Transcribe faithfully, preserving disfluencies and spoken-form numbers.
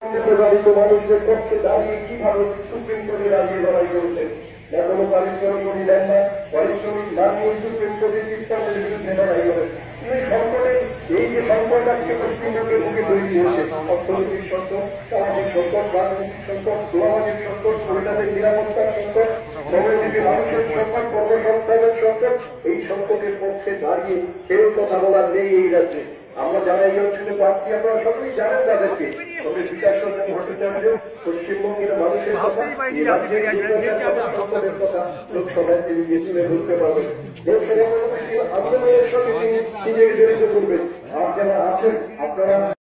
প্রভাবিত মানুষদের পক্ষে দাঁড়িয়ে কিভাবে সুপ্রিম কোর্টে দাঁড়িয়ে লড়াই করেছেন। এখনো পারিশ্রমিক উনি দেন না, পারিশ্রমিক না নিয়ে সুপ্রিম কোর্টের সিস্টেমের বিরুদ্ধে লড়াই করেন। এই সংকটে এই যে সংকট আজকে পশ্চিমবঙ্গের মুখে তৈরি হয়েছে, অর্থনৈতিক সংকট, সামাজিক সংকট, রাজনৈতিক সংকট, সামাজিক সংকট, মহিলাদের নিরাপত্তার সংকট, শ্রমজীবী মানুষের সংকট, কর্মসংস্থানের সংকট, এই সংকটের পক্ষে দাঁড়িয়ে কেউ কথা বলার নেই এই রাজ্যে। আমরা যারা এই অঞ্চলে পাচ্ছি আপনারা সকলেই জানেন তাদেরকে। তবে বিকাশ চন্দ্র ভট্টাচার্য পশ্চিমবঙ্গের মানুষের কথা, এই রাজ্যের সংকটের কথা লোকসভায় তিনি তুলে ধরতে পারবেন। লোকসভা আন্দোলনের সঙ্গে তিনি নিজেকে জড়িত করবেন। আর যারা আছেন আপনারা